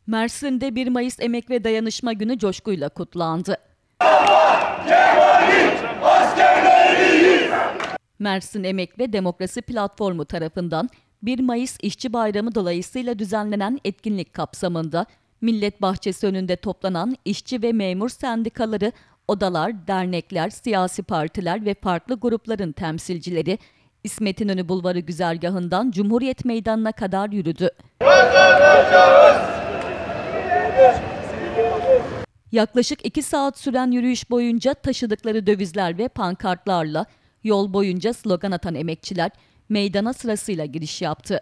Mersin'de 1 Mayıs Emek ve Dayanışma Günü coşkuyla kutlandı. Mersin Emek ve Demokrasi Platformu tarafından 1 Mayıs İşçi Bayramı dolayısıyla düzenlenen etkinlik kapsamında Millet Bahçesi önünde toplanan işçi ve memur sendikaları, odalar, dernekler, siyasi partiler ve farklı grupların temsilcileri İsmet İnönü Bulvarı güzergahından Cumhuriyet Meydanı'na kadar yürüdü. Yaklaşık 2 saat süren yürüyüş boyunca taşıdıkları dövizler ve pankartlarla yol boyunca slogan atan emekçiler meydana sırasıyla giriş yaptı.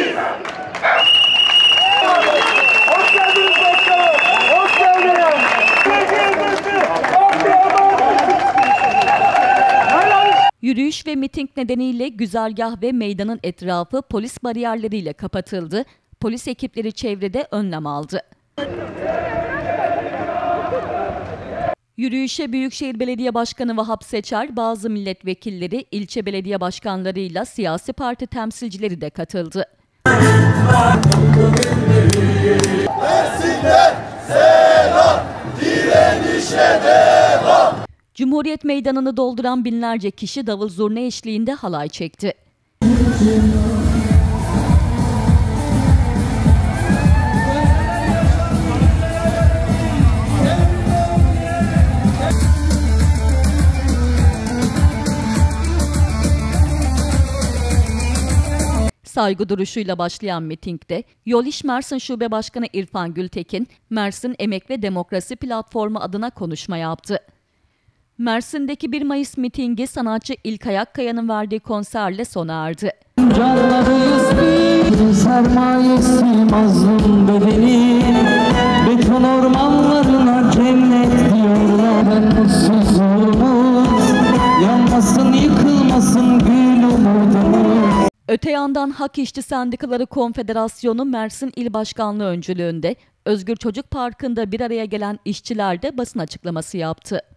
Hoş geldiniz başkanım. Hoş geldiniz. Yürüyüş ve miting nedeniyle güzergah ve meydanın etrafı polis bariyerleriyle kapatıldı. Polis ekipleri çevrede önlem aldı. Yürüyüşe Büyükşehir Belediye Başkanı Vahap Seçer, bazı milletvekilleri, ilçe belediye başkanlarıyla siyasi parti temsilcileri de katıldı. Cumhuriyet Meydanı'nı dolduran binlerce kişi davul zurna eşliğinde halay çekti. Saygı duruşuyla başlayan mitingde Yol İş Mersin Şube Başkanı İrfan Gültekin, Mersin Emek ve Demokrasi Platformu adına konuşma yaptı. Mersin'deki 1 Mayıs mitingi sanatçı İlkay Akkaya'nın verdiği konserle sona erdi. Canlarıyız bir sermayesi mazlum bedeni, beton ormanlarına cennet diyorlar. Mutsuzluğumuz yanmasın, yıkılmasın gül umudumuz. Öte yandan Hak İşçi Sendikaları Konfederasyonu Mersin İl Başkanlığı öncülüğünde Özgür Çocuk Parkı'nda bir araya gelen işçiler de basın açıklaması yaptı.